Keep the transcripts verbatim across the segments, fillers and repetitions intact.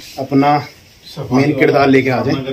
अपना मेन किरदार लेके आ जाए।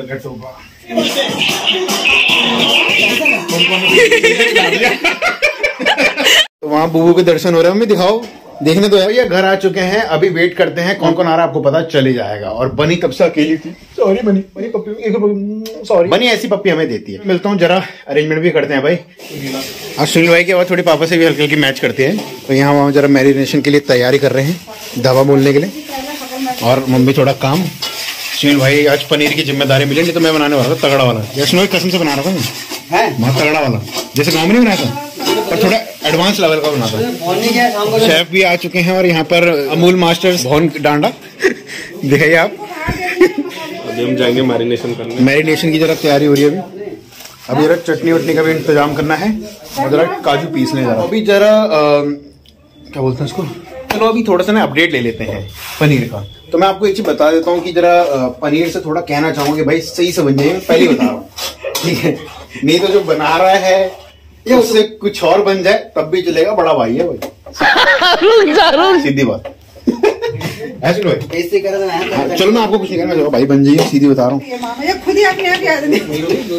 तो वहाँ बुबू के दर्शन हो रहे हैं, मम्मी दिखाओ, देखने तो है। ये घर आ चुके हैं, अभी वेट करते हैं कौन कौन आ रहा है, आपको पता चले जाएगा। और बनी तब से अकेली थी, सॉरी बनी, बनी पप्पी, सॉरी बनी ऐसी पप्पी हमें देती है। मिलता हूँ जरा, अरेंजमेंट भी करते हैं भाई। आज सुनील भाई के बाद थोड़ी पापा से भी हल्की हल्की मैच करते हैं। तो यहाँ वहाँ जरा मैरिनेशन के लिए तैयारी कर रहे हैं, दवा बोलने के लिए। और मम्मी थोड़ा काम। सुनील भाई आज पनीर की जिम्मेदारी मिली, नहीं तो मैं बनाने वाला था तगड़ा वाला, जैसे कसम से बना रहा था मैं, बहुत तगड़ा वाला, जैसे गाँव में नहीं बनाया था, पर थोड़ा एडवांस लेवल का बनाता है। शेफ भी आ चुके हैं और यहाँ पर अमूल मास्टर्स भवन डांडा दिखाइए आप। अभी हम जाएंगे मैरिनेशन करने, मैरिनेशन की जरा तैयारी हो रही है अभी। अभी जरा चटनी वटनी का भी इंतजाम करना है और जरा काजू पीसने जरा अभी जरा क्या बोलते हैं इसको। चलो अभी थोड़ा सा ना अपडेट ले लेते हैं पनीर का। तो मैं आपको एक चीज बता देता हूँ कि जरा पनीर से थोड़ा कहना चाहूंगा भाई सही से बन जाए, पहले बता रहा हूँ, ठीक है। नहीं तो जो बना रहा है या उससे कुछ और बन जाए तब भी चलेगा, बड़ा भाई है भाई, सीधी बात। ऐसे भाई चलो मैं आपको कुछ नहीं कहना चाहूँगा भाई, बन जाइए, सीधी बता रहा हूँ। खुद ही अपने आप याद नहीं,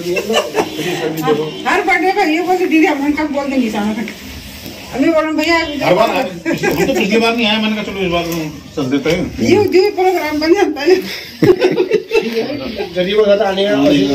हर बर्थडे पर ये बोलते दीदी हम कब बोल देंगे अभी बोल भैया हर बार तो पिछली बार नहीं आया, मैंने कहा चलो इस बार चल देते हैं, ये जो प्रोग्राम बन जाता है जरिए बताता आने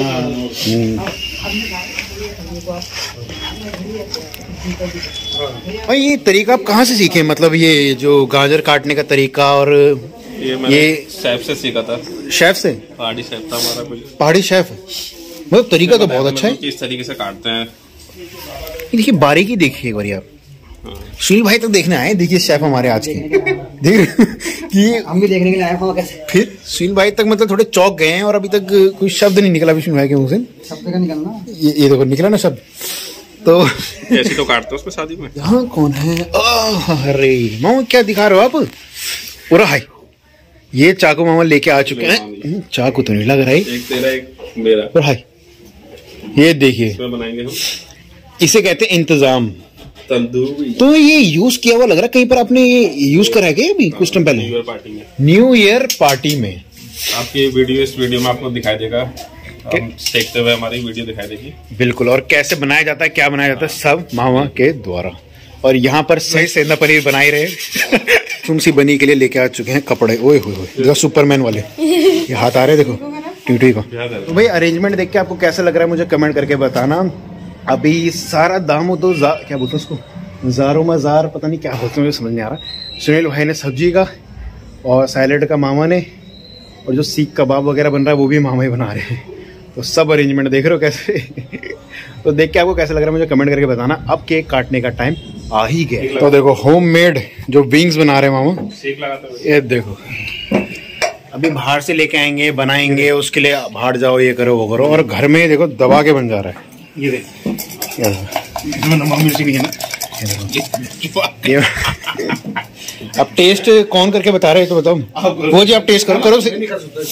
भाई। ये तरीका आप कहाँ से सीखे, मतलब ये जो गाजर काटने का तरीका? और ये मैंने ये शेफ से सीखा था। शेफ से? पहाड़ी शेफ था हमारा कोई। पहाड़ी शेफ, मतलब तरीका तो बहुत अच्छा है, किस तरीके से काटते हैं। देखिए बारीकी देखिए एक बार आप। सुनील भाई तक तो देखने आए, देखिए शेफ हमारे आज के देख कि हम भी देखने के लिए आए हैं कैसे। फिर सुनील भाई तक मतलब थोड़े चौक गए हैं और अभी तक कोई शब्द नहीं निकला सुनील भाई के मुंह से। शब्द का निकलना ये, ये देखो निकला ना शब्द। तो ऐसे तो काटते उसमें शादी में। यहाँ कौन है? अरे मामा क्या दिखा रहे हो आप? पूरा हाई ये चाकू मामा लेके आ चुके हैं। चाकू तो नहीं लग रहा है, एक तेरा एक मेरा। पूरा हाई ये देखिए, बनाएंगे हम, इसे कहते हैं इंतजाम। तंदूरी। तो ये यूज किया हुआ लग रहा है, कहीं पर आपने ये यूज करा है क्या अभी कुछ टाइम पहले? न्यू ईयर पार्टी में। न्यू ईयर पार्टी में आपकी वीडियो, इस वीडियो में आपको दिखाई देगा, देखते हुए हमारी वीडियो दिखाई देगी। बिल्कुल। और कैसे बनाया जाता है, क्या बनाया जाता है, सब मामा के द्वारा। और यहाँ पर सही सेंधा पनीर बनाए रहे तुमसी बनी के लिए लेके आ चुके हैं कपड़े। ओए होए सुपरमैन वाले ये हाथ आ रहे देखो ट्यूटी का। तो भाई अरेंजमेंट देख के आपको कैसा लग रहा है मुझे कमेंट करके बताना। अभी सारा दाम हो तो क्या बोलते हैं उसको, ज़ारो मज़ार पता नहीं क्या बोलते हैं, मुझे समझ नहीं आ रहा। सुनील भाई ने सब्जी का और सैलेड का मामा ने, और जो सीख कबाब वगैरह बन रहा है वो भी मामा ही बना रहे हैं। तो सब अरेंजमेंट देख रहे हो कैसे तो देख के आपको कैसा लग रहा है मुझे कमेंट करके बताना। अब केक काटने का टाइम आ ही गया। तो देखो होम मेड जो विंग्स बना रहे हैं मामा, ये देखो अभी बाहर से लेके आएंगे बनाएंगे, उसके लिए बाहर जाओ ये करो वो करो, और घर में देखो दबा के बन जा रहा है। ये देखो नमक मिर्ची नहीं है ना, ये अब टेस्ट कौन करके बता रहे हैं तो बताओ। वो जी आप टेस्ट करो करो से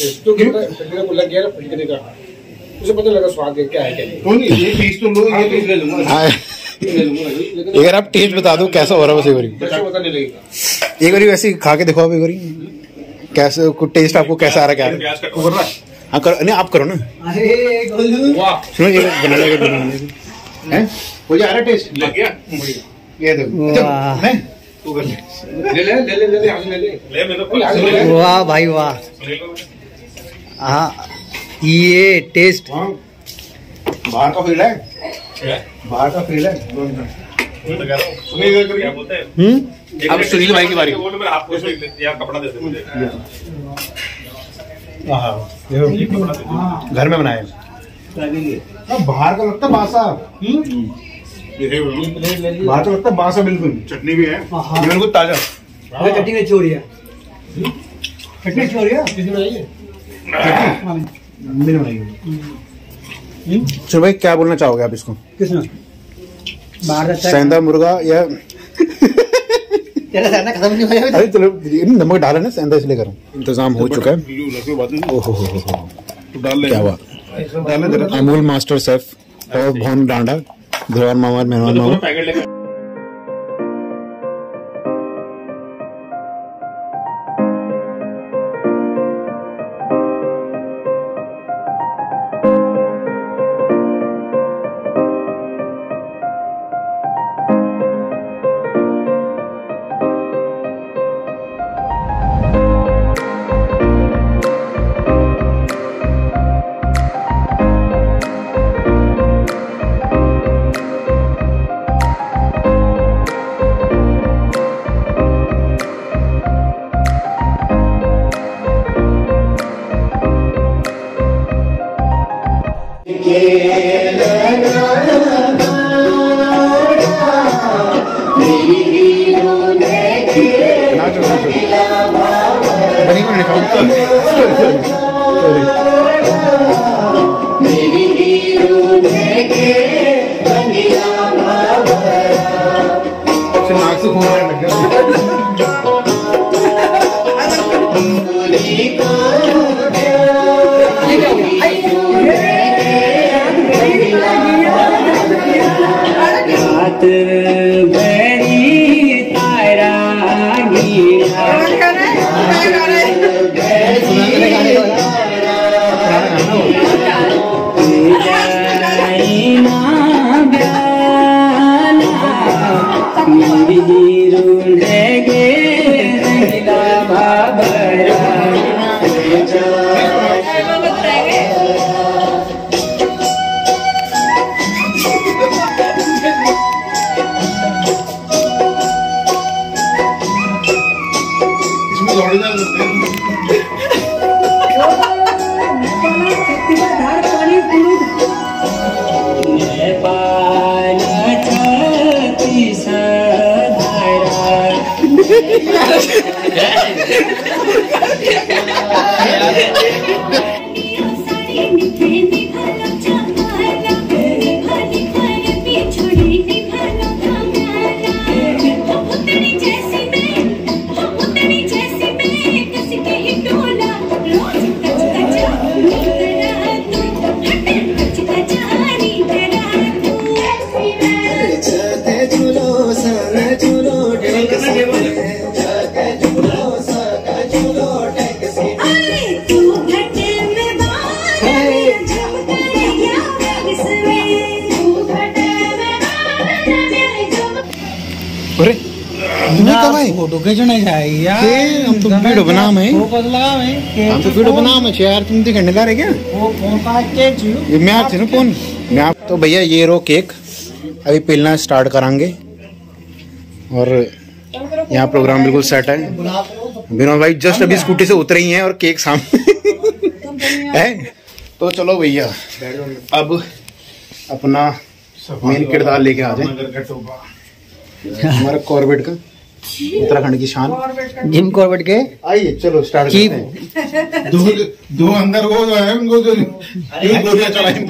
उसे पता लगा स्वाद क्या है क्या नहीं। ये टेस्ट तो लो, ये टेस्ट ले लूंगा। अगर आप टेस्ट बता दो कैसा हो रहा है वैसे एक बार वैसे खा के देखो आप एक बार कैसे टेस्ट आपको कैसा आ रहा है, क्या हाँ करो नहीं आप करो ना। सुनो ये बनाने का हैं मुझे आ रहा टेस्ट लग गया ये देखो ले ले ले ले ले ले ले वाह भाई वाह। हाँ ये टेस्ट बाहर का फील है, बाहर का फील है। हम्म अब सुनील भाई की बारी। कपड़ा दे मुझे, घर में बनाए बाहर का लगता बासा, बाहर का लगता बासा बिल्कुल। चटनी भी है बिल्कुल ताजा, चटनी में छोड़िया चटनी छोड़िया मैंने बनाई। चलो भाई क्या बोलना चाहोगे आप इसको? किसने बाहर सेंधा मुर्गा या खत्म नहीं हो? अरे चलो नमक डाला ना सेंधा इसलिए करो। इंतजाम हो चुका है। ओहो हो हो क्या बात। अमूल मास्टर शेफ और भवन डांडा धोर मामा मेहमान मामा। फोटो खींचने जाएगी यार। हम तो वीडियो बना में हम तो वीडियो बना में यार, तुम दिखने ला रहे क्या? वो फोन का केक ये मैं आप ना फोन मैं आप तो भैया ये रो केक अभी पिलना स्टार्ट करांगे और यहाँ प्रोग्राम बिल्कुल सेट है। विनोद भाई जस्ट अभी स्कूटी से उतरे ही हैं और केक सामने है। तो चलो भैया अब अपना मेन किरदार लेके आ जाए हमारा कॉर्बेट का, उत्तराखंड की शान जिम कॉर्बेट के। आइए चलो स्टार्ट करते हैं। दो दो अंदर वो जो है उनको जो गोलियां चलाई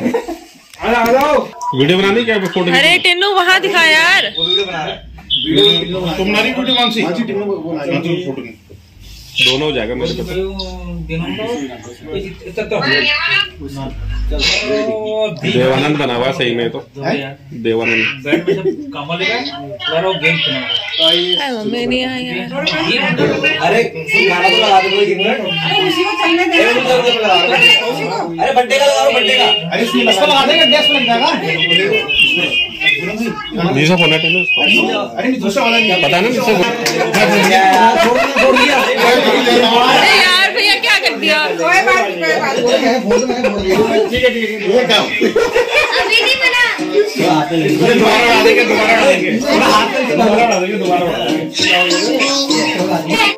वीडियो बनानी क्या फोटो? अरे टिन्नू वहाँ दिखा यार। तुम्हारी वीडियो कौन सी? फोटो दोनों हो जाएगा मेरे को। देवानंद बना हुआ सही में तो देवानंद। मम्मी नहीं आया यार। अरे गाना तो लगा दो एक मिनट। अरे बंटे का लगा दो, बंटे का। अरे इसमें इसको लगा देंगे, गैस लग जाएगा। दूसरा फोन है। अरे दूसरा वाला नहीं पता ना अरे यार भैया क्या कर दिया? कोई बात नहीं, कोई बात नहीं। ठीक है ठीक है अभी नहीं बना। दोबारा डाल देंगे दोबारा डाल देंगे दोबारा डाल देंगे दोबारा डाल देंगे।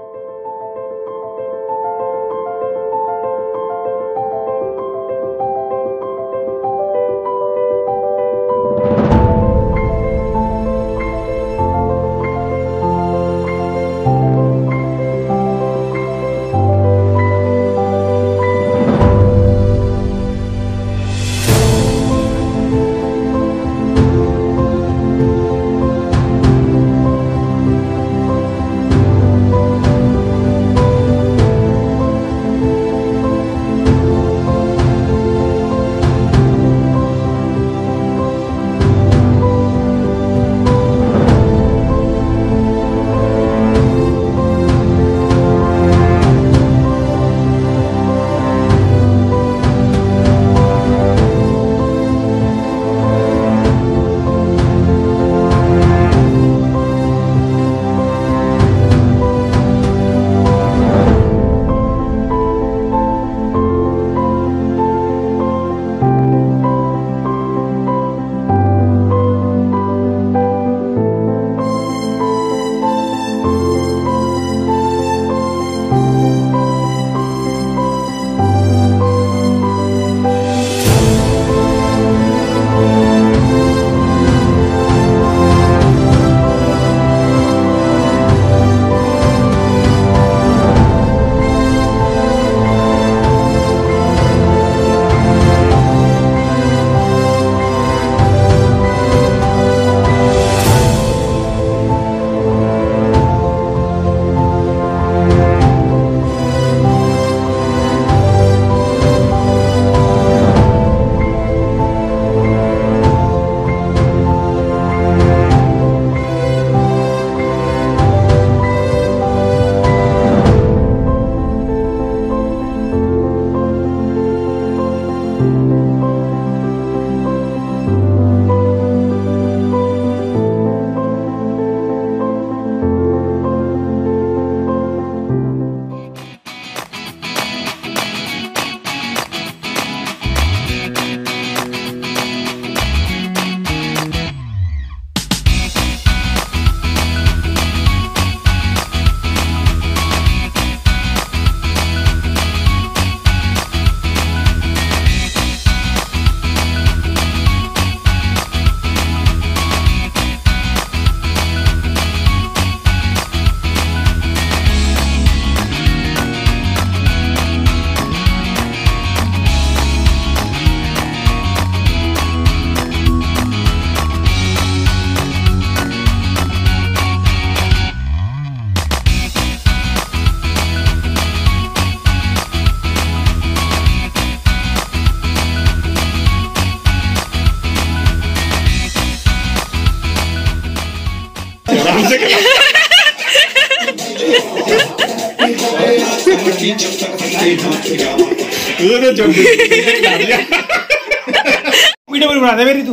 वीडियो बना दे मेरी तू।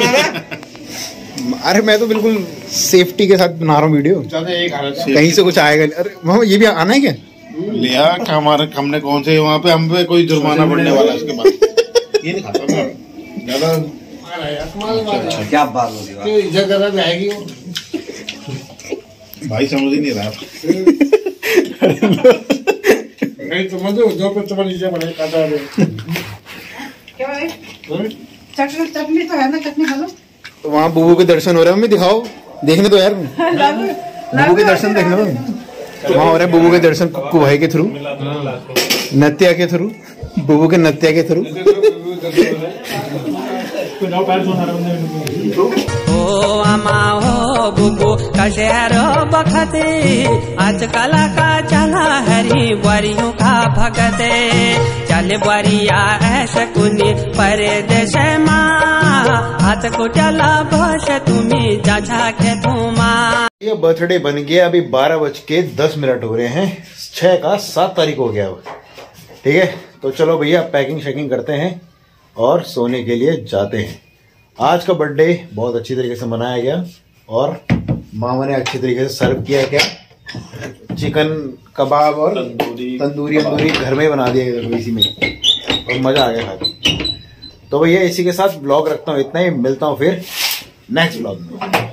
अरे मैं तो बिल्कुल सेफ्टी के साथ बना रहा हूँ वीडियो, कहीं से कुछ आएगा नहीं। अरे वहाँ ये भी आना है क्या? लिया हमारे हमने कौन से वहाँ पे हम पे कोई जुर्माना पड़ने वाला है इसके बाद। ये नहीं खाता मैं ज्यादा। क्या बात हो रही है, जगह जाएगी भाई, समझ ही नहीं रहा। नहीं समझो जो पे तुम्हारे नीचे बने काटा है क्या भाई? चटनी चटनी तो है ना, चटनी खा लो। तो वहाँ बुबू के दर्शन हो रहे हैं, मम्मी दिखाओ, देखने तो यार बुबू के दर्शन देखने दो। तो वहाँ हो रहे हैं बुबू के दर्शन कुक्कू भाई के थ्रू, नत्या के थ्रू, बुबू के नत्या के थ्रू। ओ आमा हो बुबू कशहर बखते, आजकल का चला हरी बुआरियों का भगते, चल बुआरिया ऐसे कुनी परदेश माँ, हाथ को चला बस तुम्हें जा के धूमा। ये बर्थडे बन गया, अभी बारह बज के दस मिनट हो रहे हैं, छह का सात तारीख हो गया अब। ठीक है, तो चलो भैया पैकिंग शैकिंग करते हैं और सोने के लिए जाते हैं। आज का बर्थडे बहुत अच्छी तरीके से मनाया गया और मामा ने अच्छी तरीके से सर्व किया, क्या चिकन कबाब और तंदूरी तंदूरी घर में बना दिया इसी में, और मजा आ गया खा के। तो भैया इसी के साथ ब्लॉग रखता हूँ, इतना ही, मिलता हूँ फिर नेक्स्ट ब्लॉग में।